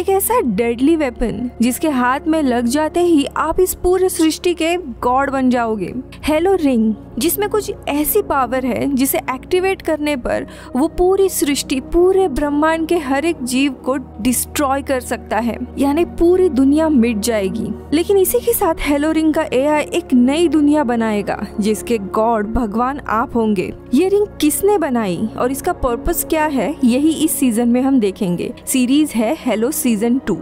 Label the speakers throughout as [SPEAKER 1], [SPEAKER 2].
[SPEAKER 1] एक ऐसा deadly weapon जिसके हाथ में लग जाते ही आप इस पूरे सृष्टि के गॉड बन जाओगे। हेलो रिंग, जिसमें कुछ ऐसी पावर है जिसे एक्टिवेट करने पर वो पूरी सृष्टि, पूरे ब्रह्मांड के हर एक जीव को डिस्ट्रॉय कर सकता है, यानी पूरी दुनिया मिट जाएगी। लेकिन इसी के साथ हेलो रिंग का एआई एक नई दुनिया बनाएगा जिसके गॉड भगवान आप होंगे। ये रिंग किसने बनाई और इसका पर्पस क्या है, यही इस सीजन में हम देखेंगे। सीरीज है हेलो सीजन 2।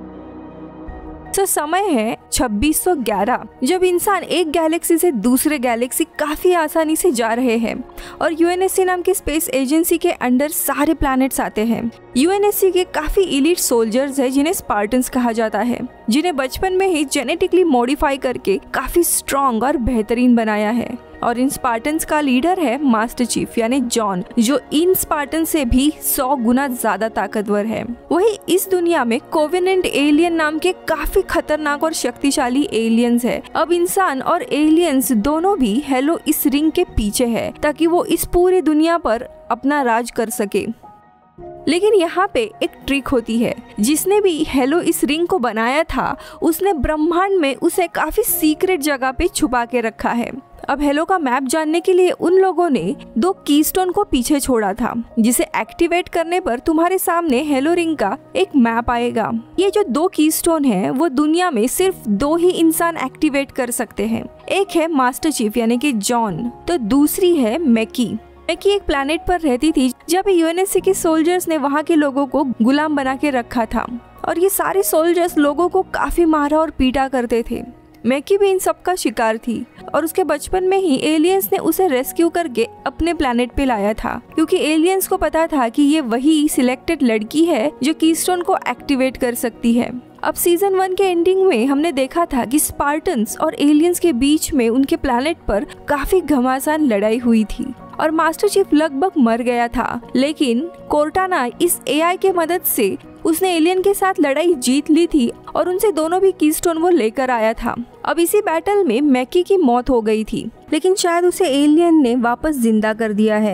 [SPEAKER 1] तो समय है 2611, जब इंसान एक गैलेक्सी से दूसरे गैलेक्सी काफी आसानी से जा रहे हैं और यूएनएससी नाम की स्पेस एजेंसी के अंडर सारे प्लैनेट्स आते हैं। यूएनएससी के काफी इलीट सोल्जर्स हैं जिन्हें स्पार्टन्स कहा जाता है, जिन्हें बचपन में ही जेनेटिकली मॉडिफाई करके काफी स्ट्रॉन्ग और बेहतरीन बनाया है। और इन स्पार्टन्स का लीडर है मास्टर चीफ यानी जॉन, जो इन स्पार्टन से भी 100 गुना ज्यादा ताकतवर है। वही इस दुनिया में कोवेनेंट एलियन नाम के काफी खतरनाक और शक्तिशाली एलियंस है। अब इंसान और एलियंस दोनों भी हेलो इस रिंग के पीछे है ताकि वो इस पूरी दुनिया पर अपना राज कर सके। लेकिन यहाँ पे एक ट्रिक होती है। जिसने भी हेलो इस रिंग को बनाया था उसने ब्रह्मांड में उसे काफी सीक्रेट जगह पे छुपा के रखा है। अब हेलो का मैप जानने के लिए उन लोगों ने 2 कीस्टोन को पीछे छोड़ा था, जिसे एक्टिवेट करने पर तुम्हारे सामने हेलो रिंग का एक मैप आएगा। ये जो 2 कीस्टोन है वो दुनिया में सिर्फ 2 ही इंसान एक्टिवेट कर सकते हैं। एक है मास्टर चीफ यानी कि जॉन, तो दूसरी है मैकी। मैकी एक प्लैनेट पर रहती थी जहाँ पे यूएनएससी के सोल्जर्स ने वहाँ के लोगों को गुलाम बना के रखा था और ये सारे सोल्जर्स लोगों को काफी मारा और पीटा करते थे। मैकी भी इन सब का शिकार थी और उसके बचपन में ही एलियंस ने उसे रेस्क्यू करके अपने प्लैनेट पे लाया था, क्योंकि एलियंस को पता था कि ये वही सिलेक्टेड लड़की है जो कीस्टोन को एक्टिवेट कर सकती है। अब सीजन 1 के एंडिंग में हमने देखा था कि स्पार्टन्स और एलियंस के बीच में उनके प्लैनेट पर काफी घमासान लड़ाई हुई थी और मास्टर चीफ लगभग मर गया था। लेकिन कोर्टाना इस एआई के मदद से उसने एलियन के साथ लड़ाई जीत ली थी और उनसे दोनों भी कीस्टोन वो लेकर आया था। अब इसी बैटल में मैकी की मौत हो गई थी, लेकिन शायद उसे एलियन ने वापस जिंदा कर दिया है।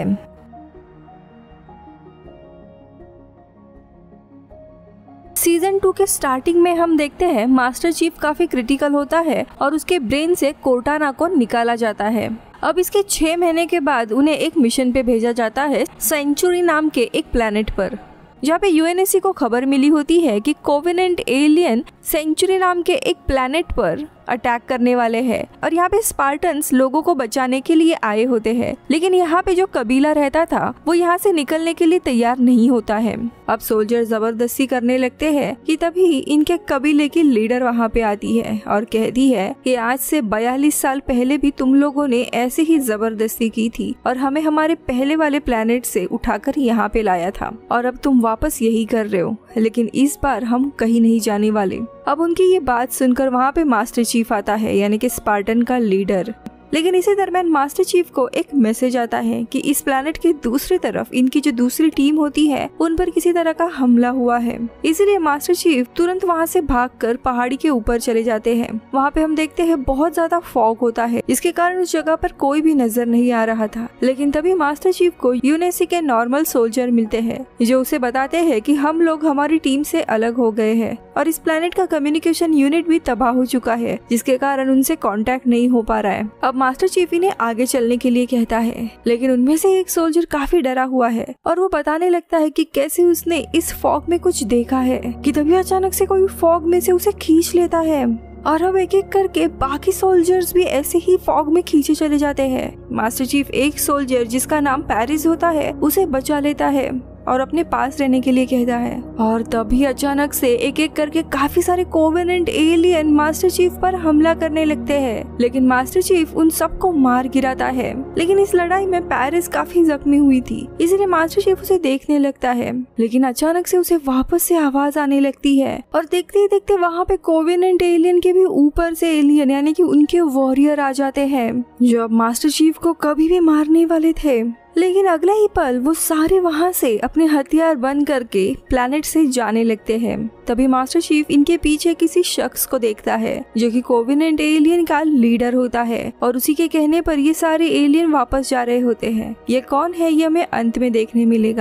[SPEAKER 1] सीजन 2 के स्टार्टिंग में हम देखते हैं मास्टर चीफ काफी क्रिटिकल होता है और उसके ब्रेन से कोर्टाना को निकाला जाता है। अब इसके 6 महीने के बाद उन्हें एक मिशन पे भेजा जाता है सेंचुरी नाम के एक प्लैनेट पर, जहाँ पे यूएनएससी को खबर मिली होती है कि कोवेनेंट एलियन सेंचुरी नाम के एक प्लैनेट पर अटैक करने वाले हैं और यहाँ पे स्पार्टन्स लोगों को बचाने के लिए आए होते हैं। लेकिन यहाँ पे जो कबीला रहता था वो यहाँ से निकलने के लिए तैयार नहीं होता है। अब सोल्जर जबरदस्ती करने लगते हैं कि तभी इनके कबीले की लीडर वहाँ पे आती है और कहती है कि आज से 42 साल पहले भी तुम लोगों ने ऐसे ही जबरदस्ती की थी और हमें हमारे पहले वाले प्लैनेट से उठाकर यहाँ पे लाया था और अब तुम वापस यही कर रहे हो, लेकिन इस बार हम कहीं नहीं जाने वाले। अब उनकी ये बात सुनकर वहाँ पे मास्टर चीफ आता है यानी कि स्पार्टन का लीडर। लेकिन इसी दरम्यान मास्टर चीफ को एक मैसेज आता है कि इस प्लैनेट के दूसरी तरफ इनकी जो दूसरी टीम होती है उन पर किसी तरह का हमला हुआ है। इसीलिए मास्टर चीफ तुरंत वहाँ से भागकर पहाड़ी के ऊपर चले जाते हैं। वहाँ पे हम देखते हैं बहुत ज्यादा फॉग होता है, जिसके कारण उस जगह पर कोई भी नजर नहीं आ रहा था। लेकिन तभी मास्टर चीफ को यूएनएससी के नॉर्मल सोल्जर मिलते हैं जो उसे बताते हैं कि हम लोग हमारी टीम से अलग हो गए हैं और इस प्लैनेट का कम्युनिकेशन यूनिट भी तबाह हो चुका है, जिसके कारण उनसे कांटेक्ट नहीं हो पा रहा है। अब मास्टर चीफ इन्हें आगे चलने के लिए कहता है, लेकिन उनमें से एक सोल्जर काफी डरा हुआ है और वो बताने लगता है कि कैसे उसने इस फॉग में कुछ देखा है कि तभी अचानक से कोई फॉग में से उसे खींच लेता है और अब एक एक करके बाकी सोल्जर्स भी ऐसे ही फॉग में खींचे चले जाते हैं। मास्टर चीफ एक सोल्जर जिसका नाम पेरिस होता है उसे बचा लेता है और अपने पास रहने के लिए कहता है और तभी अचानक से एक एक करके काफी सारे कोवेनेंट एलियन मास्टर चीफ पर हमला करने लगते हैं। लेकिन मास्टर चीफ उन सबको मार गिराता है। लेकिन इस लड़ाई में पेरिस काफी जख्मी हुई थी, इसलिए मास्टर चीफ उसे देखने लगता है। लेकिन अचानक से उसे वापस से आवाज आने लगती है और देखते ही देखते वहाँ पे कोवेनेंट एलियन के भी ऊपर से एलियन यानी कि उनके वॉरियर आ जाते हैं जो अब मास्टर चीफ को कभी भी मारने वाले थे। लेकिन अगला ही पल वो सारे वहाँ से अपने हथियार बंद करके प्लैनेट से जाने लगते हैं। तभी मास्टर चीफ इनके पीछे किसी शख्स को देखता है जो कि कोवेनेंट एलियन का लीडर होता है और उसी के कहने पर ये सारे एलियन वापस जा रहे होते हैं। ये कौन है ये हमें अंत में देखने मिलेगा।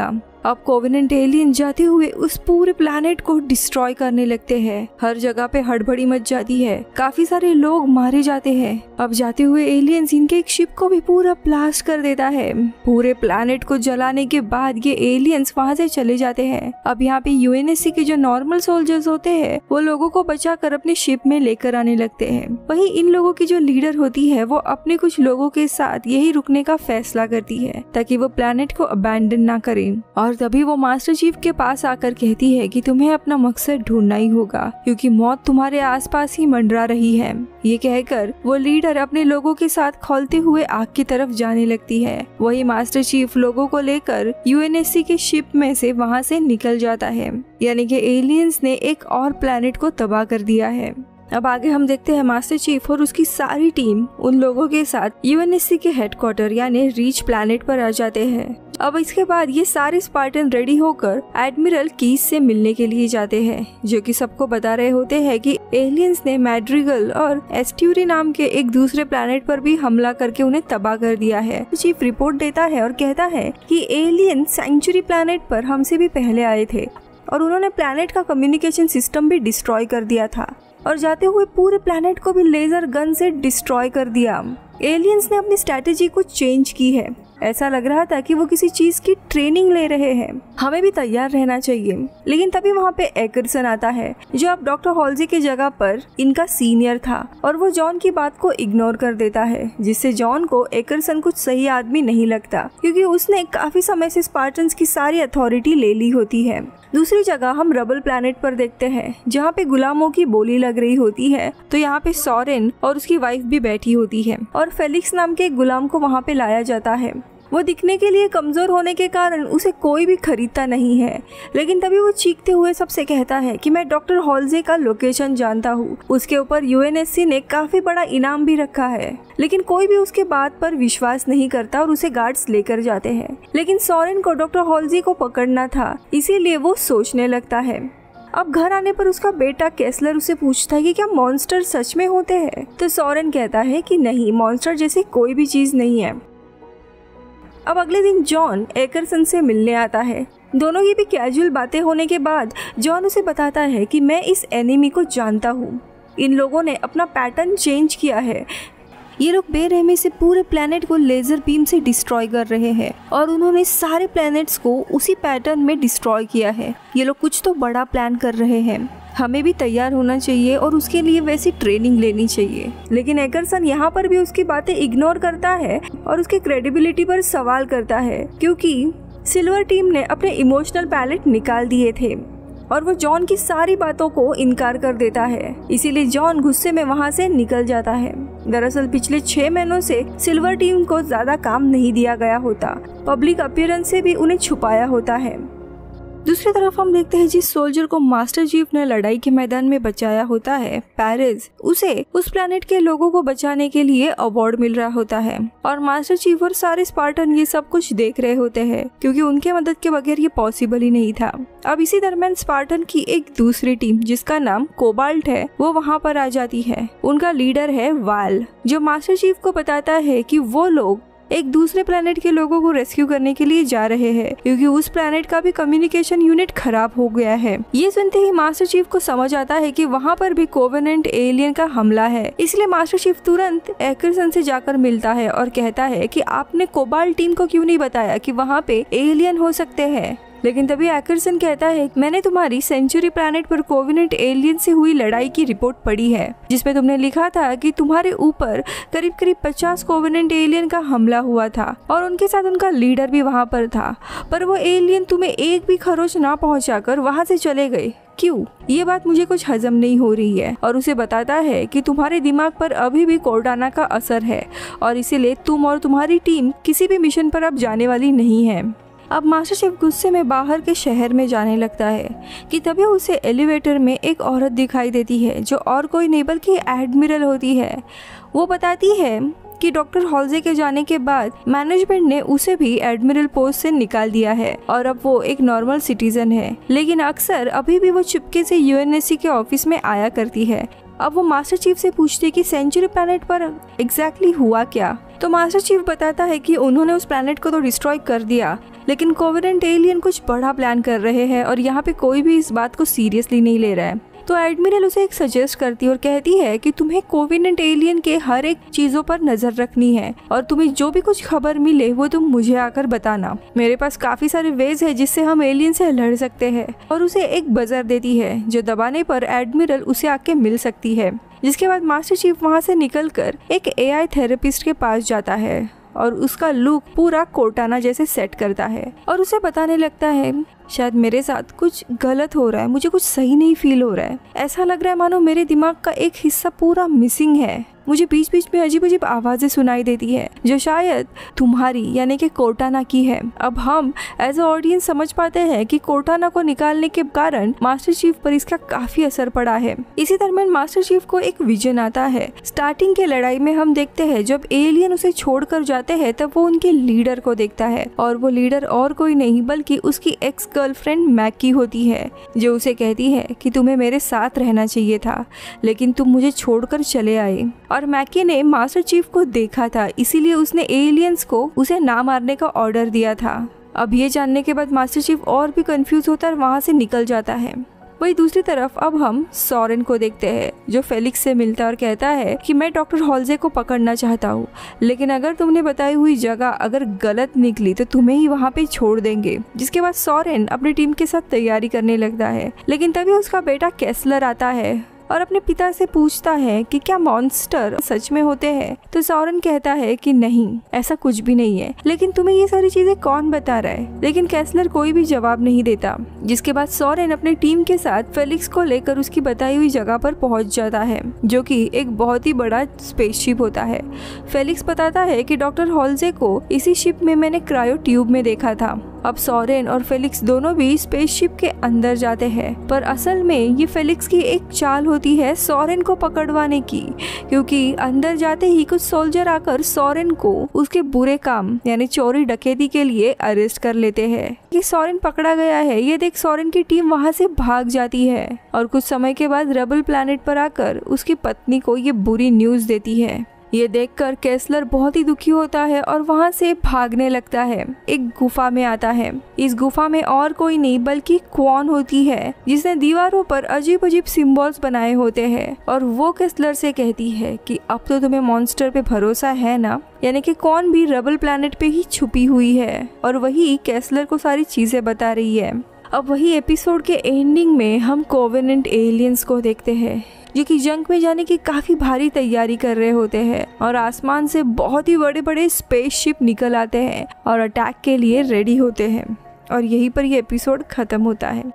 [SPEAKER 1] अब कोवेनेंट एलियन जाते हुए उस पूरे प्लैनेट को डिस्ट्रॉय करने लगते हैं। हर जगह पे हड़बड़ी मच जाती है, काफी सारे लोग मारे जाते हैं। अब जाते हुए एलियंस इनके एक शिप को भी पूरा ब्लास्ट कर देता है। पूरे प्लैनेट को जलाने के बाद ये एलियंस वहाँ से चले जाते हैं। अब यहाँ पे यूएनएससी के जो नॉर्मल सोल्जर्स होते हैं वो लोगों को बचाकर अपने शिप में लेकर आने लगते हैं। वहीं इन लोगों की जो लीडर होती है वो अपने कुछ लोगों के साथ यही रुकने का फैसला करती है ताकि वो प्लैनेट को अबैंडन ना करें। और तभी वो मास्टर चीफ के पास आकर कहती है कि तुम्हें अपना मकसद ढूंढना ही होगा क्योंकि मौत तुम्हारे आसपास ही मंडरा रही है। ये कहकर वो लीडर अपने लोगों के साथ खौलते हुए आग की तरफ जाने लगती है। वही मास्टर चीफ लोगों को लेकर यूएनएससी के शिप में से वहाँ से निकल जाता है, यानी कि एलियंस ने एक और प्लैनेट को तबाह कर दिया है। अब आगे हम देखते हैं मास्टर चीफ और उसकी सारी टीम उन लोगों के साथ यूएनएससी के हेडक्वार्टर यानी रीच प्लैनेट पर आ जाते हैं। अब इसके बाद ये सारे स्पार्टन रेडी होकर एडमिरल कीस से मिलने के लिए जाते हैं, जो कि सबको बता रहे होते हैं कि एलियंस ने मैड्रिगल और एस्ट्यूरी नाम के एक दूसरे प्लैनेट पर भी हमला करके उन्हें तबाह कर दिया है। चीफ रिपोर्ट देता है और कहता है कि एलियन सेंचुरी प्लैनेट पर हमसे भी पहले आए थे और उन्होंने प्लैनेट का कम्युनिकेशन सिस्टम भी डिस्ट्रॉय कर दिया था और जाते हुए पूरे प्लैनेट को भी लेजर गन से डिस्ट्रॉय कर दिया। एलियंस ने अपनी स्ट्रैटेजी को चेंज की है। ऐसा लग रहा था कि वो किसी चीज की ट्रेनिंग ले रहे हैं, हमें भी तैयार रहना चाहिए। लेकिन तभी वहाँ पे एकरसन आता है जो अब डॉक्टर हॉल्जी की जगह पर इनका सीनियर था और वो जॉन की बात को इग्नोर कर देता है, जिससे जॉन को एकरसन कुछ सही आदमी नहीं लगता क्योंकि उसने काफी समय से स्पार्टन्स की सारी अथॉरिटी ले ली होती है। दूसरी जगह हम रबल प्लैनेट पर देखते हैं जहाँ पे गुलामों की बोली लग रही होती है। तो यहाँ पे सॉरेन और उसकी वाइफ भी बैठी होती है और फेलिक्स नाम के एक गुलाम को वहाँ पे लाया जाता है। वो दिखने के लिए कमजोर होने के कारण उसे कोई भी खरीदता नहीं है, लेकिन तभी वो चीखते हुए सबसे कहता है कि मैं डॉक्टर हॉल्जे का लोकेशन जानता हूँ, उसके ऊपर यूएनएससी ने काफी बड़ा इनाम भी रखा है। लेकिन कोई भी उसके बात पर विश्वास नहीं करता और उसे गार्ड्स लेकर जाते हैं। लेकिन सॉरेन को डॉक्टर हॉल्जे को पकड़ना था, इसीलिए वो सोचने लगता है। अब घर आने पर उसका बेटा केसलर उसे पूछता है कि क्या मॉन्स्टर सच में होते हैं, तो सॉरेन कहता है कि नहीं, मॉन्स्टर जैसी कोई भी चीज नहीं है। अब अगले दिन जॉन एकरसन से मिलने आता है। दोनों की भी कैजुअल बातें होने के बाद जॉन उसे बताता है कि मैं इस एनिमी को जानता हूँ, इन लोगों ने अपना पैटर्न चेंज किया है। ये लोग बेरहमी से पूरे प्लैनेट को लेजर बीम से डिस्ट्रॉय कर रहे हैं और उन्होंने सारे प्लैनेट्स को उसी पैटर्न में डिस्ट्रॉय किया है। ये लोग कुछ तो बड़ा प्लान कर रहे हैं, हमें भी तैयार होना चाहिए और उसके लिए वैसी ट्रेनिंग लेनी चाहिए। लेकिन एकरसन यहाँ पर भी उसकी बातें इग्नोर करता है और उसकी क्रेडिबिलिटी पर सवाल करता है क्योंकि सिल्वर टीम ने अपने इमोशनल पैलेट निकाल दिए थे और वो जॉन की सारी बातों को इनकार कर देता है। इसीलिए जॉन गुस्से में वहाँ से निकल जाता है। दरअसल पिछले 6 महीनों से सिल्वर टीम को ज्यादा काम नहीं दिया गया होता, पब्लिक अपीयरेंस से भी उन्हें छुपाया होता है। दूसरी तरफ हम देखते हैं जिस सोल्जर को मास्टर चीफ ने लड़ाई के मैदान में बचाया होता है, पेरिस, उसे उस प्लैनेट के लोगों को बचाने के लिए अवार्ड मिल रहा होता है और मास्टर चीफ और सारे स्पार्टन ये सब कुछ देख रहे होते हैं क्योंकि उनके मदद के बगैर ये पॉसिबल ही नहीं था। अब इसी दरमियान स्पार्टन की एक दूसरी टीम जिसका नाम कोबाल्ट है वो वहाँ पर आ जाती है। उनका लीडर है वाल, जो मास्टर चीफ को बताता है कि वो लोग एक दूसरे प्लैनेट के लोगों को रेस्क्यू करने के लिए जा रहे हैं क्योंकि उस प्लैनेट का भी कम्युनिकेशन यूनिट खराब हो गया है। ये सुनते ही मास्टर चीफ को समझ आता है कि वहाँ पर भी कोवेनेंट एलियन का हमला है। इसलिए मास्टर चीफ तुरंत एकरसन से जाकर मिलता है और कहता है कि आपने कोबाल्ट टीम को क्यों नहीं बताया कि वहाँ पे एलियन हो सकते हैं। लेकिन तभी एकरसन कहता है मैंने तुम्हारी सेंचुरी प्लैनेट पर कोवेनेंट एलियन से हुई लड़ाई की रिपोर्ट पढ़ी है जिसमें तुमने लिखा था कि तुम्हारे ऊपर करीब करीब 50 कोवेनेंट एलियन का हमला हुआ था और उनके साथ उनका लीडर भी वहाँ पर था, पर वो एलियन तुम्हें एक भी खरोच ना पहुँचाकर वहाँ से चले गए। क्यों? ये बात मुझे कुछ हजम नहीं हो रही है। और उसे बताता है कि तुम्हारे दिमाग पर अभी भी कोर्डाना का असर है और इसीलिए तुम और तुम्हारी टीम किसी भी मिशन पर अब जाने वाली नहीं है। अब मास्टर चीफ गुस्से में बाहर के शहर में जाने लगता है कि तभी उसे एलिवेटर में एक औरत दिखाई देती है जो और कोई नहीं बल्कि एडमिरल होती है। वो बताती है कि डॉक्टर हॉल्जे के जाने के बाद मैनेजमेंट ने उसे भी एडमिरल पोस्ट से निकाल दिया है और अब वो एक नॉर्मल सिटीजन है, लेकिन अक्सर अभी भी वो चुपके से यूएनएससी के ऑफिस में आया करती है। अब वो मास्टर चीफ से पूछती है कि सेंचुरी प्लैनेट पर एग्जैक्टली हुआ क्या, तो मास्टर चीफ बताता है कि उन्होंने उस प्लैनेट को तो डिस्ट्रॉय कर दिया लेकिन कोवेनेंट एलियन कुछ बड़ा प्लान कर रहे हैं और यहाँ पे कोई भी इस बात को सीरियसली नहीं ले रहा है। तो एडमिरल उसे एक सजेस्ट करती है और कहती है कि तुम्हें कोवेनेंट एलियन के हर एक चीजों पर नजर रखनी है और तुम्हें जो भी कुछ खबर मिले वो तुम मुझे आकर बताना। मेरे पास काफी सारे वेज है जिससे हम एलियन से लड़ सकते हैं। और उसे एक बजर देती है जो दबाने पर एडमिरल उसे आके मिल सकती है। जिसके बाद मास्टर चीफ वहाँ से निकलकर एक AI थेरेपिस्ट के पास जाता है और उसका लुक पूरा कोर्टाना जैसे सेट करता है और उसे बताने लगता है शायद मेरे साथ कुछ गलत हो रहा है, मुझे कुछ सही नहीं फील हो रहा है। ऐसा लग रहा है मानो मेरे दिमाग का एक हिस्सा पूरा मिसिंग है। मुझे बीच बीच में अजीब अजीब आवाजें सुनाई देती है जो शायद तुम्हारी यानी कि कोर्टाना की है। अब हम एज अ ऑडियंस समझ पाते हैं कि कोर्टाना को निकालने के कारण मास्टर चीफ पर इसका काफी असर पड़ा है। इसी दरमियान मास्टर चीफ को एक विजन आता है। स्टार्टिंग के लड़ाई में हम देखते हैं जब एलियन उसे छोड़कर जाते हैं तब वो उनके लीडर को देखता है और वो लीडर और कोई नहीं बल्कि उसकी एक्स गर्लफ्रेंड मैकी होती है जो उसे कहती है कि तुम्हें मेरे साथ रहना चाहिए था लेकिन तुम मुझे छोड़कर चले आए। और मैकी ने मास्टर चीफ को देखा था इसीलिए उसने एलियंस को उसे ना मारने का ऑर्डर दिया था। अब ये जानने के बाद मास्टर चीफ और भी कंफ्यूज होता है और वहाँ से निकल जाता है। वही दूसरी तरफ अब हम सॉरेन को देखते हैं जो फेलिक्स से मिलता है और कहता है कि मैं डॉक्टर हॉल्जे को पकड़ना चाहता हूँ लेकिन अगर तुमने बताई हुई जगह अगर गलत निकली तो तुम्हें ही वहाँ पे छोड़ देंगे। जिसके बाद सॉरेन अपनी टीम के साथ तैयारी करने लगता है लेकिन तभी उसका बेटा केस्लर आता है और अपने पिता से पूछता है कि क्या मॉन्स्टर सच में होते हैं। तो सॉरेन कहता है कि नहीं ऐसा कुछ भी नहीं है लेकिन तुम्हें ये सारी चीजें कौन बता रहा है। लेकिन केस्लर कोई भी जवाब नहीं देता। जिसके बाद सॉरेन अपनी टीम के साथ फेलिक्स को लेकर उसकी बताई हुई जगह पर पहुंच जाता है जो कि एक बहुत ही बड़ा स्पेसशिप होता है। फेलिक्स बताता है कि डॉक्टर हॉल्जे को इसी शिप में मैंने क्रायो ट्यूब में देखा था। अब सॉरेन और फेलिक्स दोनों भी स्पेसशिप के अंदर जाते हैं पर असल में ये फेलिक्स की एक चाल होती है सॉरेन को पकड़वाने की क्योंकि अंदर जाते ही कुछ सोल्जर आकर सॉरेन को उसके बुरे काम यानी चोरी डकैती के लिए अरेस्ट कर लेते हैं। ये सॉरेन पकड़ा गया है ये देख सॉरेन की टीम वहाँ से भाग जाती है और कुछ समय के बाद रबल प्लैनेट पर आकर उसकी पत्नी को ये बुरी न्यूज देती है। ये देखकर केस्लर बहुत ही दुखी होता है और वहाँ से भागने लगता है। एक गुफा में आता है। इस गुफा में और कोई नहीं बल्कि क्वान होती है जिसने दीवारों पर अजीब अजीब सिंबल्स बनाए होते हैं और वो केस्लर से कहती है कि अब तो तुम्हें मॉन्स्टर पे भरोसा है ना। यानी कि क्वान भी रबल प्लैनेट पे ही छुपी हुई है और वही केस्लर को सारी चीजें बता रही है। अब वही एपिसोड के एंडिंग में हम कोवेनेंट एलियंस को देखते हैं जो कि जंग में जाने की काफी भारी तैयारी कर रहे होते हैं और आसमान से बहुत ही बड़े बड़े स्पेसशिप निकल आते हैं और अटैक के लिए रेडी होते हैं और यहीं पर ये एपिसोड खत्म होता है।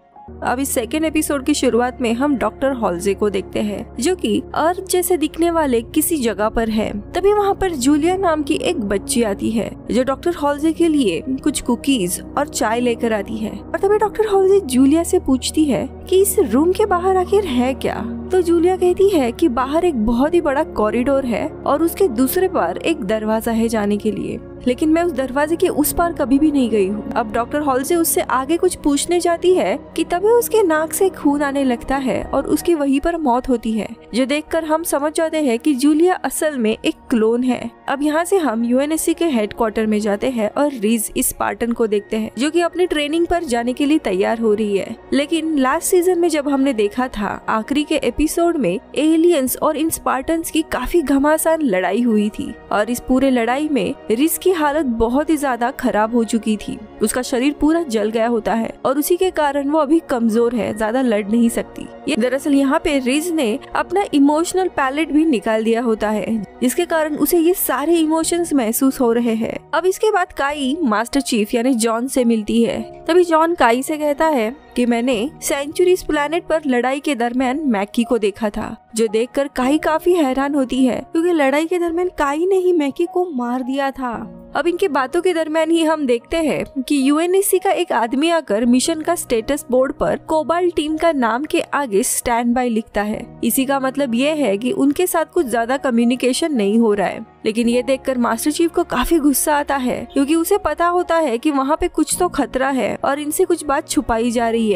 [SPEAKER 1] अब इस सेकेंड एपिसोड की शुरुआत में हम डॉक्टर हॉल्जे को देखते हैं जो कि अर्थ जैसे दिखने वाले किसी जगह पर है। तभी वहाँ पर जूलिया नाम की एक बच्ची आती है जो डॉक्टर हॉल्जे के लिए कुछ कुकीज और चाय लेकर आती है और तभी डॉक्टर हॉल्जे जूलिया से पूछती है कि इस रूम के बाहर आखिर है क्या। तो जूलिया कहती है कि बाहर एक बहुत ही बड़ा कॉरिडोर है और उसके दूसरे पार एक दरवाजा है जाने के लिए लेकिन मैं उस दरवाजे के उस पार कभी भी नहीं गई हूँ। अब डॉक्टर हॉल्जे उससे आगे कुछ पूछने जाती है कि तभी उसके नाक से खून आने लगता है और उसकी वहीं पर मौत होती है जो देखकर हम समझ जाते हैं कि जूलिया असल में एक क्लोन है। अब यहाँ से हम यूएनएससी के हेडक्वार्टर में जाते हैं और रीज इस स्पार्टन को देखते हैं जो कि अपनी ट्रेनिंग पर जाने के लिए तैयार हो रही है। लेकिन लास्ट सीजन में जब हमने देखा था आखिरी के एपिसोड में एलियंस और इन स्पार्टन्स की काफी घमासान लड़ाई हुई थी और इस पूरे लड़ाई में रिज की हालत बहुत ही ज्यादा खराब हो चुकी थी। उसका शरीर पूरा जल गया होता है और उसी के कारण वो अभी कमजोर है, ज्यादा लड़ नहीं सकती। ये दरअसल यहाँ पे रिज ने अपना इमोशनल पैलेट भी निकाल दिया होता है जिसके कारण उसे ये सारे इमोशंस महसूस हो रहे हैं। अब इसके बाद काई मास्टर चीफ यानी जॉन से मिलती है। तभी जॉन काई से कहता है कि मैंने सेंचुरीज प्लैनेट पर लड़ाई के दरमियान मैकी को देखा था जो देखकर काई काफी हैरान होती है क्योंकि लड़ाई के दरमियान काई ने ही मैकी को मार दिया था। अब इनके बातों के दरमियान ही हम देखते हैं कि यूएनएससी का एक आदमी आकर मिशन का स्टेटस बोर्ड पर कोबाल्ट टीम का नाम के आगे स्टैंड बाय लिखता है। इसी का मतलब ये है कि उनके साथ कुछ ज्यादा कम्युनिकेशन नहीं हो रहा है। लेकिन ये देखकर मास्टर चीफ को काफी गुस्सा आता है क्योंकि उसे पता होता है कि वहाँ पे कुछ तो खतरा है और इनसे कुछ बात छुपाई जा रही है।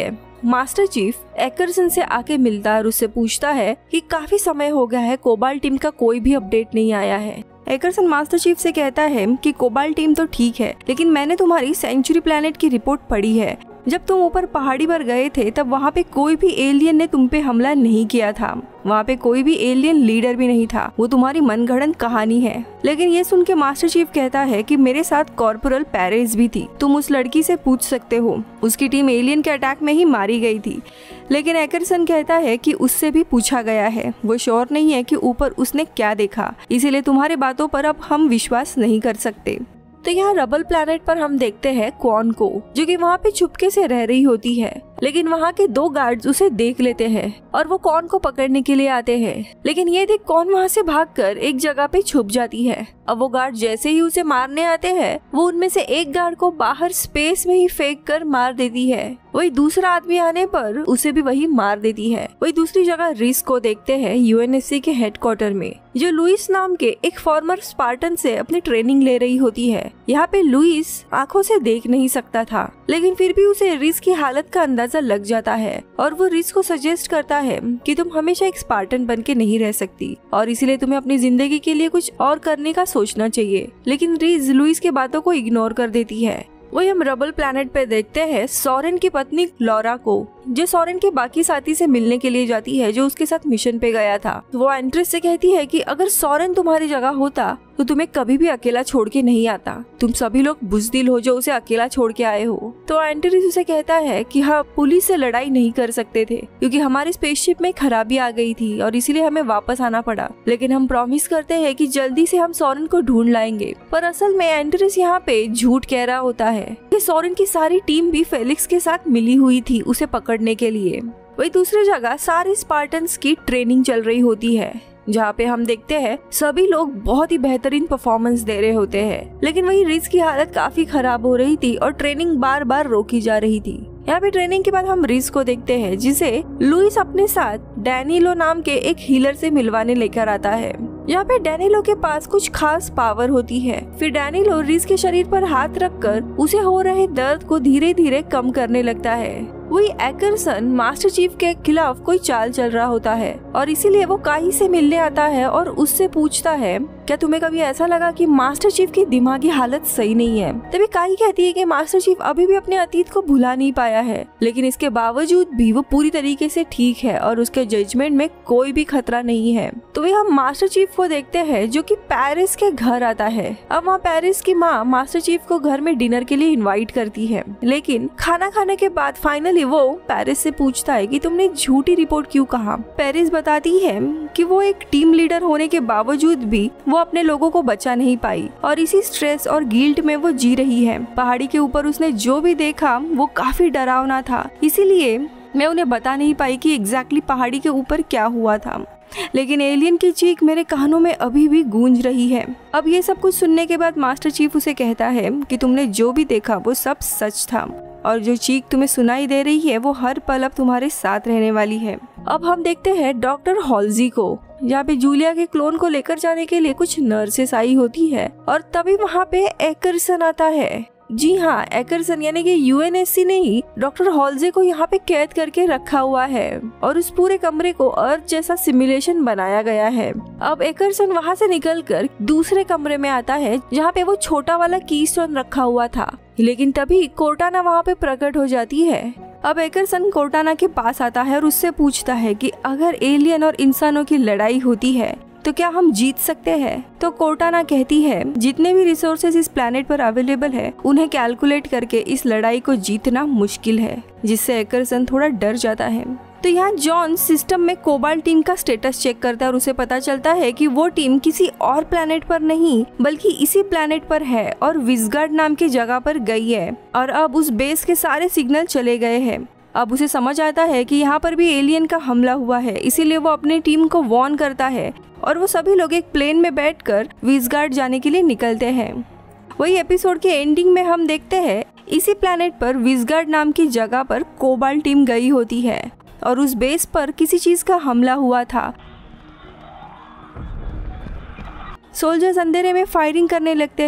[SPEAKER 1] मास्टर चीफ एकरसन से आके मिलता है और उससे पूछता है कि काफी समय हो गया है, कोबाल्ट टीम का कोई भी अपडेट नहीं आया है। एकरसन मास्टर चीफ से कहता है कि कोबाल्ट टीम तो ठीक है, लेकिन मैंने तुम्हारी सेंचुरी प्लैनेट की रिपोर्ट पढ़ी है। जब तुम ऊपर पहाड़ी पर गए थे तब वहाँ पे कोई भी एलियन ने तुम पे हमला नहीं किया था। वहाँ पे कोई भी एलियन लीडर भी नहीं था, वो तुम्हारी मनगढ़ंत कहानी है। लेकिन ये सुन के मास्टर चीफ कहता है कि मेरे साथ कॉर्पोरल पेरेस भी थी, तुम उस लड़की से पूछ सकते हो, उसकी टीम एलियन के अटैक में ही मारी गई थी। लेकिन एकरसन कहता है कि उससे भी पूछा गया है, वो श्योर नहीं है कि ऊपर उसने क्या देखा, इसीलिए तुम्हारी बातों पर अब हम विश्वास नहीं कर सकते। तो यहाँ रबल प्लैनेट पर हम देखते हैं क्वान को, जो कि वहाँ पे चुपके से रह रही होती है। लेकिन वहाँ के 2 गार्ड्स उसे देख लेते हैं और वो कॉन को पकड़ने के लिए आते हैं। लेकिन ये देख कॉन वहाँ से भागकर एक जगह पे छुप जाती है। अब वो गार्ड जैसे ही उसे मारने आते हैं, वो उनमें से एक गार्ड को बाहर स्पेस में ही फेंक कर मार देती है। वही दूसरा आदमी आने पर उसे भी वही मार देती है। वही दूसरी जगह रिस को देखते हैं यूएनएससी के हेडक्वार्टर में, जो लुइस नाम के एक फॉर्मर स्पार्टन से अपनी ट्रेनिंग ले रही होती है। यहाँ पे लुइस आंखों से देख नहीं सकता था, लेकिन फिर भी उसे रिस की हालत का अंदाजा लग जाता है और वो रिस को सजेस्ट करता है कि तुम हमेशा एक स्पार्टन बन के नहीं रह सकती और इसीलिए तुम्हें अपनी जिंदगी के लिए कुछ और करने का सोचना चाहिए। लेकिन रिस लुइस की बातों को इग्नोर कर देती है। वही हम रबल प्लैनेट पे देखते हैं सोरेन की पत्नी लॉरा को, जो सोरेन के बाकी साथी से मिलने के लिए जाती है, जो उसके साथ मिशन पे गया था। वो एंट्रेस से कहती है कि अगर सोरेन तुम्हारी जगह होता तो तुम्हें कभी भी अकेला छोड़ के नहीं आता, तुम सभी लोग बुज़दिल हो जो उसे अकेला छोड़ के आए हो। तो एंट्रेस उसे कहता है कि हाँ, पुलिस से लड़ाई नहीं कर सकते थे क्योंकि हमारे स्पेसशिप में खराबी आ गई थी और इसीलिए हमें वापस आना पड़ा, लेकिन हम प्रॉमिस करते हैं कि जल्दी से हम सोरेन को ढूंढ लाएंगे। पर असल में एंट्रेस यहाँ पे झूठ कह रहा होता है कि सोरेन की सारी टीम भी फेलिक्स के साथ मिली हुई थी उसे पकड़ने के लिए। वही दूसरी जगह सारे स्पार्टन्स की ट्रेनिंग चल रही होती है, जहाँ पे हम देखते हैं सभी लोग बहुत ही बेहतरीन परफॉर्मेंस दे रहे होते हैं। लेकिन वही रिस की हालत काफी खराब हो रही थी और ट्रेनिंग बार बार रोकी जा रही थी। यहाँ पे ट्रेनिंग के बाद हम रिस को देखते हैं, जिसे लुइस अपने साथ डैनिलो नाम के एक हीलर से मिलवाने लेकर आता है। यहाँ पे डैनिलो के पास कुछ खास पावर होती है। फिर डैनिलो रिस के शरीर पर हाथ रखकर उसे हो रहे दर्द को धीरे धीरे कम करने लगता है। वही एकरसन मास्टर चीफ के खिलाफ कोई चाल चल रहा होता है और इसीलिए वो काई से मिलने आता है और उससे पूछता है, क्या तुम्हें कभी ऐसा लगा कि मास्टर चीफ की दिमागी हालत सही नहीं है? तभी काई कहती है कि मास्टर चीफ अभी भी अपने अतीत को भुला नहीं पाया है, लेकिन इसके बावजूद भी वो पूरी तरीके से ठीक है और उसके जजमेंट में कोई भी खतरा नहीं है। तो वे हम मास्टर चीफ को देखते हैं, जो कि पेरिस के घर आता है। अब वहाँ पेरिस की माँ मास्टर चीफ को घर में डिनर के लिए इन्वाइट करती है, लेकिन खाना खाने के बाद फाइनली वो पेरिस से पूछता है कि तुमने झूठी रिपोर्ट क्यों कहा। पेरिस बताती है कि वो एक टीम लीडर होने के बावजूद भी वो अपने लोगों को बचा नहीं पाई और इसी स्ट्रेस और गिल्ट में वो जी रही है। पहाड़ी के ऊपर उसने जो भी देखा वो काफी डरावना था, इसीलिए मैं उन्हें बता नहीं पाई कि एग्जैक्टली पहाड़ी के ऊपर क्या हुआ था, लेकिन एलियन की चीख मेरे कानों में अभी भी गूंज रही है। अब ये सब कुछ सुनने के बाद मास्टर चीफ उसे कहता है कि तुमने जो भी देखा वो सब सच था और जो चीख तुम्हें सुनाई दे रही है वो हर पल अब तुम्हारे साथ रहने वाली है। अब हम देखते हैं डॉक्टर हॉल्जी को, जहाँ पे जूलिया के क्लोन को लेकर जाने के लिए कुछ नर्सेस आई होती है और तभी वहाँ पे एकरसन आता है। जी हाँ, एकरसन यानी कि यूएनएससी ने ही डॉक्टर हॉल्जे को यहाँ पे कैद करके रखा हुआ है और उस पूरे कमरे को अर्थ जैसा सिमुलेशन बनाया गया है। अब एकरसन वहाँ से निकलकर दूसरे कमरे में आता है, जहाँ पे वो छोटा वाला कीस्टोन रखा हुआ था, लेकिन तभी कोर्टाना वहाँ पे प्रकट हो जाती है। अब एकरसन कोर्टाना के पास आता है और उससे पूछता है कि अगर एलियन और इंसानों की लड़ाई होती है तो क्या हम जीत सकते हैं? तो कोर्टाना कहती है जितने भी रिसोर्सेज इस प्लेनेट पर अवेलेबल है उन्हें कैलकुलेट करके इस लड़ाई को जीतना मुश्किल है, जिससे एकरसन थोड़ा डर जाता है। तो यहाँ जॉन सिस्टम में कोबाल्ट टीम का स्टेटस चेक करता है और उसे पता चलता है कि वो टीम किसी और प्लेनेट पर नहीं बल्कि इसी प्लेनेट पर है और विजगार्ड नाम की जगह पर गई है और अब उस बेस के सारे सिग्नल चले गए हैं। अब उसे समझ आता है कि यहाँ पर भी एलियन का हमला हुआ है, इसीलिए वो अपनी टीम को वार्न करता है और वो सभी लोग एक प्लेन में बैठकर विजगार्ड जाने के लिए निकलते हैं। वही एपिसोड के एंडिंग में हम देखते हैं इसी प्लेनेट पर विजगार्ड नाम की जगह पर कोबाल्ट टीम गई होती है और उस बेस पर किसी चीज का हमला हुआ था। सोल्जर्स अंधेरे में फायरिंग करने लगते हैं,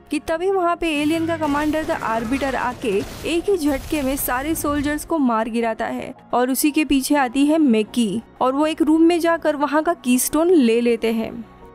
[SPEAKER 1] कि तभी वहाँ पे एलियन का कमांडर द आर्बिटर आके एक ही झटके में सारे सोल्जर्स को मार गिराता है और उसी के पीछे आती है मैकी और वो एक रूम में जाकर वहाँ का कीस्टोन ले लेते हैं।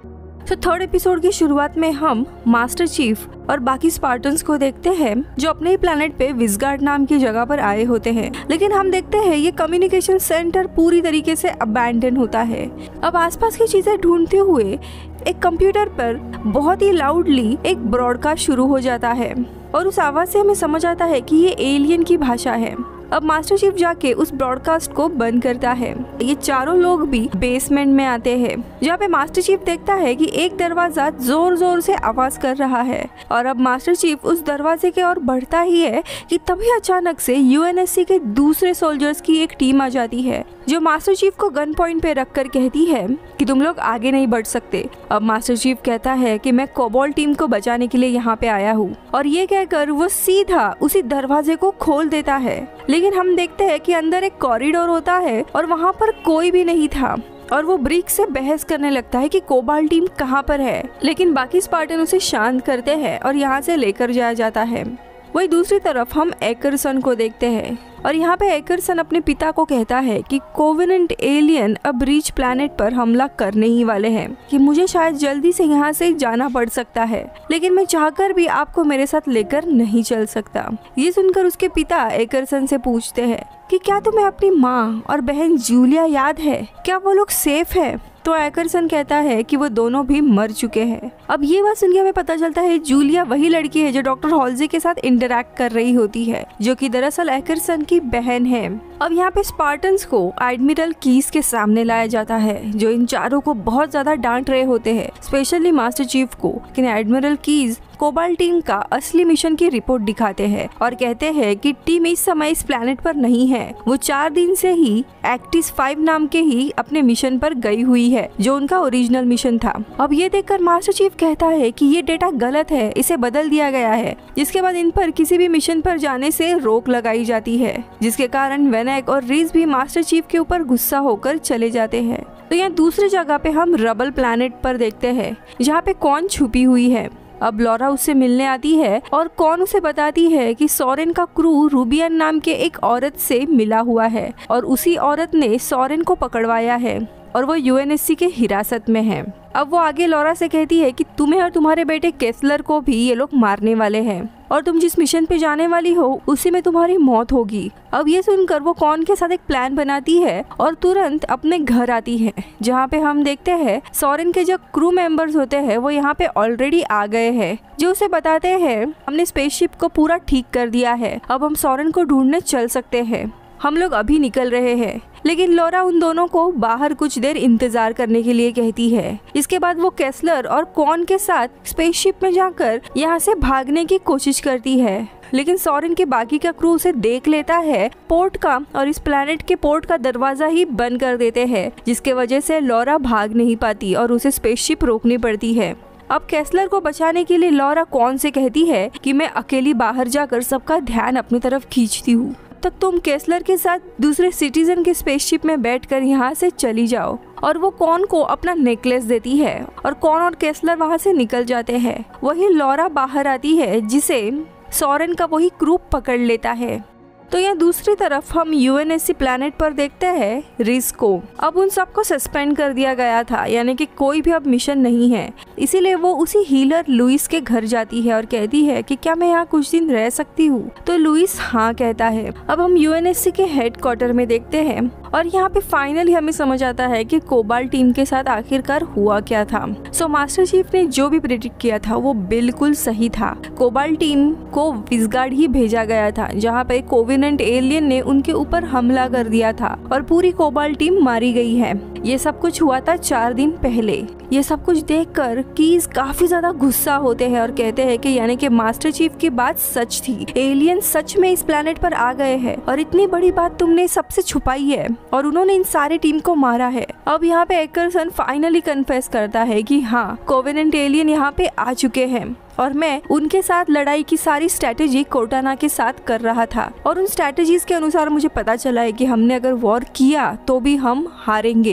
[SPEAKER 1] तो थर्ड एपिसोड की शुरुआत में हम मास्टर चीफ और बाकी स्पार्टन्स को देखते हैं जो अपने ही प्लेनेट पे विसगार्ड नाम की जगह पर आए होते हैं, लेकिन हम देखते हैं ये कम्युनिकेशन सेंटर पूरी तरीके से अबैंडन होता है। अब आसपास की चीजें ढूंढते हुए एक कंप्यूटर पर बहुत ही लाउडली एक ब्रॉडकास्ट शुरू हो जाता है और उस आवाज से हमें समझ आता है कि ये एलियन की भाषा है। अब मास्टर चीफ जाके उस ब्रॉडकास्ट को बंद करता है। ये चारों लोग भी बेसमेंट में आते हैं जहाँ पे मास्टर चीफ देखता है कि एक दरवाजा जोर जोर से आवाज कर रहा है और अब मास्टर चीफ उस दरवाजे के ओर बढ़ता ही है कि तभी अचानक से यूएनएससी के दूसरे सोल्जर्स की एक टीम आ जाती है जो मास्टर चीफ को गन पॉइंट पे रखकर कहती है कि तुम लोग आगे नहीं बढ़ सकते। अब मास्टर चीफ कहता है कि मैं कोबाल्ट टीम को बचाने के लिए यहाँ पे आया हूँ और ये कहकर वो सीधा उसी दरवाजे को खोल देता है, लेकिन हम देखते हैं कि अंदर एक कॉरिडोर होता है और वहाँ पर कोई भी नहीं था और वो ब्रिक से बहस करने लगता है कि कोबाल्ट टीम कहाँ पर है, लेकिन बाकी स्पार्टन उसे शांत करते हैं और यहाँ से लेकर जाया जाता है। वही दूसरी तरफ हम एकरसन को देखते हैं और यहाँ पे एकरसन अपने पिता को कहता है कि कोवेनेंट एलियन अब रीच प्लैनेट पर हमला करने ही वाले हैं, कि मुझे शायद जल्दी से यहाँ से जाना पड़ सकता है, लेकिन मैं चाहकर भी आपको मेरे साथ लेकर नहीं चल सकता। ये सुनकर उसके पिता एकरसन से पूछते हैं कि क्या तुम्हें अपनी माँ और बहन जूलिया याद है, क्या वो लोग सेफ है? तो एकरसन कहता है कि वो दोनों भी मर चुके हैं। अब ये बात सुनकर हमें पता चलता है जूलिया वही लड़की है जो डॉक्टर हॉल्जे के साथ इंटरैक्ट कर रही होती है, जो कि दरअसल एकरसन की बहन है। अब यहाँ पे स्पार्टन्स को एडमिरल कीज के सामने लाया जाता है जो इन चारों को बहुत ज्यादा डांट रहे होते हैं, स्पेशली मास्टर चीफ को। लेकिन एडमिरल कीज कोबाल्ट टीम का असली मिशन की रिपोर्ट दिखाते हैं और कहते हैं कि टीम इस समय इस प्लैनेट पर नहीं है, वो 4 दिन से ही एक्टिस 5 नाम के ही अपने मिशन पर गई हुई है जो उनका ओरिजिनल मिशन था। अब ये देखकर मास्टर चीफ कहता है कि ये डेटा गलत है, इसे बदल दिया गया है, जिसके बाद इन पर किसी भी मिशन पर जाने से रोक लगाई जाती है, जिसके कारण वेनेक और रीज भी मास्टर चीफ के ऊपर गुस्सा होकर चले जाते हैं। तो यहाँ दूसरी जगह पे हम रबल प्लैनेट पर देखते हैं जहाँ पे कौन छुपी हुई है। अब लॉरा उससे मिलने आती है और कौन उसे बताती है कि सोरेन का क्रू रूबियन नाम के एक औरत से मिला हुआ है और उसी औरत ने सोरेन को पकड़वाया है और वो यूएनएससी के हिरासत में है। अब वो आगे लॉरा से कहती है कि तुम्हें और तुम्हारे बेटे केस्लर को भी ये लोग मारने वाले हैं और तुम जिस मिशन पे जाने वाली हो उसी में तुम्हारी मौत होगी। अब ये सुनकर वो कौन के साथ एक प्लान बनाती है और तुरंत अपने घर आती है, जहाँ पे हम देखते हैं सोरेन के जो क्रू मेंबर्स होते हैं वो यहाँ पे ऑलरेडी आ गए हैं, जो उसे बताते हैं हमने स्पेसशिप को पूरा ठीक कर दिया है, अब हम सोरेन को ढूंढने चल सकते हैं, हम लोग अभी निकल रहे हैं। लेकिन लॉरा उन दोनों को बाहर कुछ देर इंतजार करने के लिए कहती है। इसके बाद वो केस्लर और कॉन के साथ स्पेसशिप में जाकर यहाँ से भागने की कोशिश करती है, लेकिन सोरेन के बाकी का क्रू उसे देख लेता है पोर्ट का और इस प्लैनेट के पोर्ट का दरवाजा ही बंद कर देते हैं, जिसके वजह से लॉरा भाग नहीं पाती और उसे स्पेसशिप रोकनी पड़ती है। अब केस्लर को बचाने के लिए लॉरा कॉन से कहती है कि मैं अकेली बाहर जाकर सबका ध्यान अपनी तरफ खींचती हूँ, तब तुम केस्लर के साथ दूसरे सिटीजन के स्पेसशिप में बैठकर यहाँ से चली जाओ। और वो कॉन को अपना नेकलेस देती है और कॉन और केस्लर वहाँ से निकल जाते हैं। वही लॉरा बाहर आती है जिसे सोरेन का वही क्रू पकड़ लेता है। तो यहाँ दूसरी तरफ हम यूएनएससी प्लैनेट पर देखते हैं रिज को। अब उन सबको सस्पेंड कर दिया गया था, यानी कि कोई भी अब मिशन नहीं है, इसीलिए वो उसी हीलर लुइस के घर जाती है और कहती है कि क्या मैं यहाँ कुछ दिन रह सकती हूँ। तो लुइस हाँ कहता है। अब हम यूएनएससी के हेडक्वार्टर में देखते हैं और यहाँ पे फाइनली हमें समझ आता है कि कोबाल्ट टीम के साथ आखिरकार हुआ क्या था। सो मास्टर चीफ ने जो भी प्रेडिक्ट किया था वो बिल्कुल सही था। कोबाल्ट टीम को विसगार्ड ही भेजा गया था, जहाँ पे कोवेनेंट एलियन ने उनके ऊपर हमला कर दिया था और पूरी कोबाल्ट टीम मारी गई है। ये सब कुछ हुआ था 4 दिन पहले। ये सब कुछ देखकर कीज काफी ज्यादा गुस्सा होते हैं और कहते हैं कि यानी कि मास्टर चीफ की बात सच थी, एलियन सच में इस प्लैनेट पर आ गए हैं और इतनी बड़ी बात तुमने सबसे छुपाई है और उन्होंने इन सारे टीम को मारा है। अब यहाँ पे एकरसन फाइनली कन्फेस करता है कि हाँ, कोवेनेंट एलियन यहाँ पे आ चुके हैं और मैं उनके साथ लड़ाई की सारी स्ट्रेटेजी कोर्टाना के साथ कर रहा था और उन स्ट्रेटेजीज के अनुसार मुझे पता चला है कि हमने अगर वॉर किया तो भी हम हारेंगे।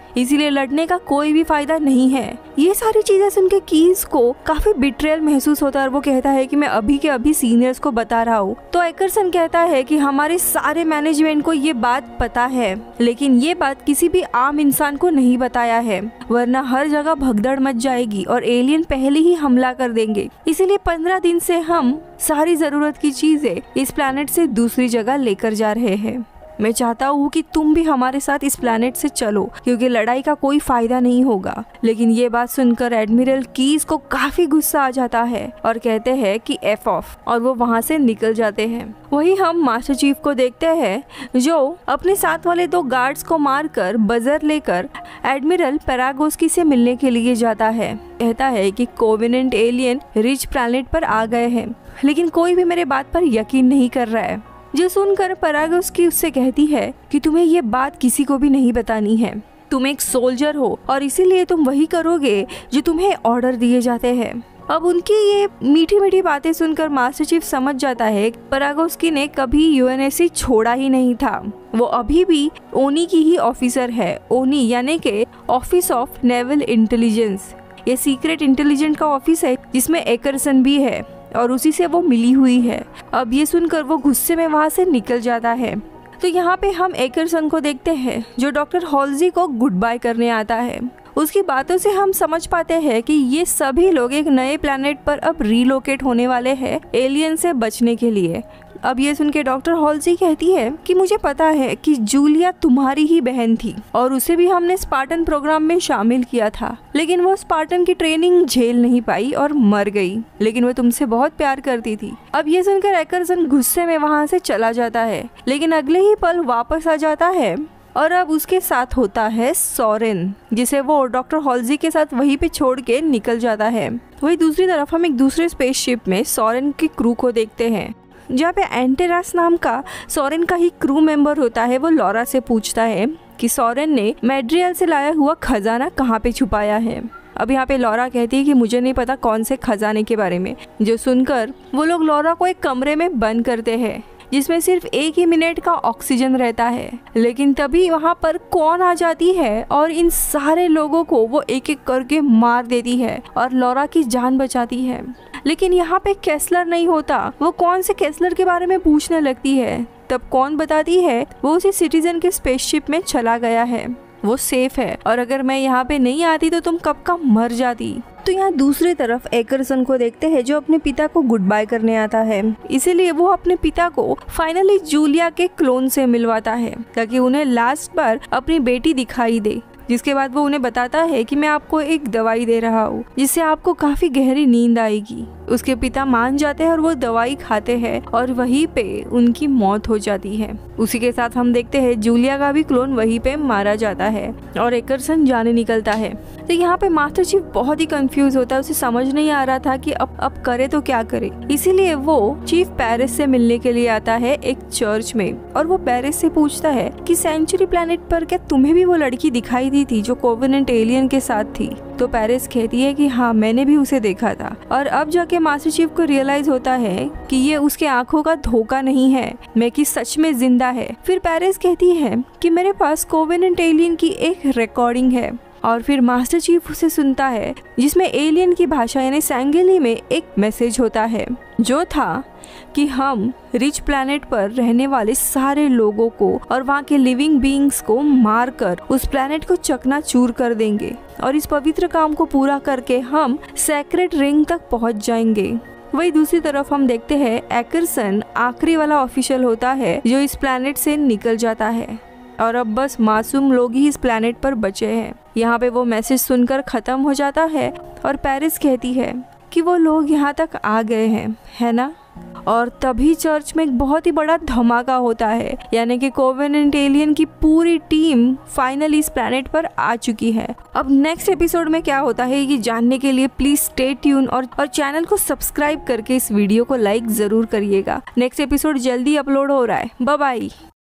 [SPEAKER 1] इसीलिए लड़ने का कोई भी फायदा नहीं है। ये सारी चीजें सुन के कीज को काफी बिट्रेयल महसूस होता है और वो कहता है कि मैं अभी के अभी सीनियर्स को बता रहा हूँ। तो एकरसन कहता है कि हमारे सारे मैनेजमेंट को ये बात पता है, लेकिन ये बात किसी भी आम इंसान को नहीं बताया है, वरना हर जगह भगदड़ मच जाएगी और एलियन पहले ही हमला कर देंगे। इसीलिए 15 दिन से हम सारी जरूरत की चीजें इस प्लैनेट से दूसरी जगह लेकर जा रहे हैं। मैं चाहता हूँ कि तुम भी हमारे साथ इस प्लैनेट से चलो, क्योंकि लड़ाई का कोई फायदा नहीं होगा। लेकिन ये बात सुनकर एडमिरल कीज को काफी गुस्सा आ जाता है और कहते हैं कि एफ ऑफ, और वो वहाँ से निकल जाते हैं। वही हम मास्टर चीफ को देखते हैं जो अपने साथ वाले 2 गार्ड्स को मारकर बजर लेकर एडमिरल पैरागोस्की से मिलने के लिए जाता है। कहता है कि कोवेनेंट एलियन रिच प्लैनेट पर आ गए हैं, लेकिन कोई भी मेरे बात पर यकीन नहीं कर रहा है। जो सुनकर पैरागोस्की उससे कहती है कि तुम्हें ये बात किसी को भी नहीं बतानी है। तुम एक सोल्जर हो और इसीलिए तुम वही करोगे जो तुम्हें ऑर्डर दिए जाते हैं। अब उनकी ये मीठी मीठी बातें सुनकर मास्टर चीफ समझ जाता है पैरागोस्की ने कभी यूएनएससी छोड़ा ही नहीं था। वो अभी भी ओनी की ही ऑफिसर है। ओनी यानी कि ऑफिस ऑफ नेवल इंटेलिजेंस। ये सीक्रेट इंटेलिजेंस का ऑफिस है जिसमें एकरसन भी है और उसी से वो मिली हुई है। अब ये सुनकर वो गुस्से में वहाँ से निकल जाता है। तो यहाँ पे हम एकरसन को देखते हैं जो डॉक्टर हॉल्जी को गुड बाय करने आता है। उसकी बातों से हम समझ पाते हैं कि ये सभी लोग एक नए प्लैनेट पर अब रीलोकेट होने वाले हैं एलियन से बचने के लिए। अब ये सुन के डॉक्टर हॉल्जी कहती है कि मुझे पता है कि जूलिया तुम्हारी ही बहन थी और उसे भी हमने स्पार्टन प्रोग्राम में शामिल किया था, लेकिन वो स्पार्टन की ट्रेनिंग झेल नहीं पाई और मर गई, लेकिन वो तुमसे बहुत प्यार करती थी। अब ये सुनकर एकरसन गुस्से में वहाँ से चला जाता है, लेकिन अगले ही पल वापस आ जाता है और अब उसके साथ होता है सोरेन, जिसे वो डॉक्टर हॉल्जी के साथ वहीं पे छोड़ के निकल जाता है। वही दूसरी तरफ हम एक दूसरे स्पेसशिप में सोरेन की क्रू को देखते हैं, जहाँ पे एंटेरास नाम का सोरेन का ही क्रू मेंबर होता है। वो लॉरा से पूछता है कि सोरेन ने मैड्रियल से लाया हुआ खजाना कहाँ पे छुपाया है। अब यहाँ पे लॉरा कहती है कि मुझे नहीं पता कौन से खजाने के बारे में। जो सुनकर वो लोग लॉरा को एक कमरे में बंद करते हैं जिसमें सिर्फ 1 ही मिनट का ऑक्सीजन रहता है, लेकिन तभी वहाँ पर कौन आ जाती है और इन सारे लोगों को वो एक एक करके मार देती है और लॉरा की जान बचाती है। लेकिन यहाँ पे केस्लर नहीं होता। वो कौन से केस्लर के बारे में पूछने लगती है, तब कौन बताती है वो उसी सिटीजन के स्पेसशिप में चला गया है, वो सेफ है और अगर मैं यहाँ पे नहीं आती तो तुम कब का मर जाती। तो यहाँ दूसरी तरफ एकरसन को देखते हैं जो अपने पिता को गुड बाय करने आता है। इसीलिए वो अपने पिता को फाइनली जूलिया के क्लोन से मिलवाता है ताकि उन्हें लास्ट बार अपनी बेटी दिखाई दे। जिसके बाद वो उन्हें बताता है कि मैं आपको एक दवाई दे रहा हूँ जिससे आपको काफी गहरी नींद आएगी। उसके पिता मान जाते हैं और वो दवाई खाते हैं और वहीं पे उनकी मौत हो जाती है। उसी के साथ हम देखते हैं जूलिया का भी क्लोन वहीं पे मारा जाता है और एकरसन जाने निकलता है। तो यहाँ पे मास्टर चीफ बहुत ही कंफ्यूज होता है। उसे समझ नहीं आ रहा था कि अब करे तो क्या करे। इसीलिए वो चीफ पेरिस से मिलने के लिए आता है एक चर्च में और वो पेरिस से पूछता है कि सेंचुरी प्लैनेट पर क्या तुम्हें भी वो लड़की दिखाई दी थी जो कोवेनेंट एलियन के साथ थी। तो पेरिस कहती है कि हाँ मैंने भी उसे देखा था। और अब जाके मास्टर चीफ को रियलाइज होता है कि ये उसके आंखों का धोखा नहीं है, मैकी सच में जिंदा है। फिर पेरिस कहती है कि मेरे पास कोवेनेंट एलियन की एक रिकॉर्डिंग है और फिर मास्टर चीफ उसे सुनता है जिसमें एलियन की भाषा यानी सैंगेली में एक मैसेज होता है जो था कि हम रिच प्लैनेट पर रहने वाले सारे लोगों को और वहाँ के लिविंग बीइंग्स को मारकर उस प्लैनेट को चकनाचूर कर देंगे और इस पवित्र काम को पूरा करके हम सेक्रेट रिंग तक पहुँच जाएंगे। वही दूसरी तरफ हम देखते हैं एकरसन आखिरी वाला ऑफिशियल होता है जो इस प्लैनेट से निकल जाता है और अब बस मासूम लोग ही इस प्लैनेट पर बचे हैं। यहाँ पे वो मैसेज सुनकर खत्म हो जाता है और पेरिस कहती है कि वो लोग यहाँ तक आ गए हैं, है ना। और तभी चर्च में एक बहुत ही बड़ा धमाका होता है, यानी कि कोवेनेंट एलियन की पूरी टीम फाइनली इस प्लैनेट पर आ चुकी है। अब नेक्स्ट एपिसोड में क्या होता है ये जानने के लिए प्लीज स्टे ट्यून और चैनल को सब्सक्राइब करके इस वीडियो को लाइक जरूर करिएगा। नेक्स्ट एपिसोड जल्दी अपलोड हो रहा है। Bye bye.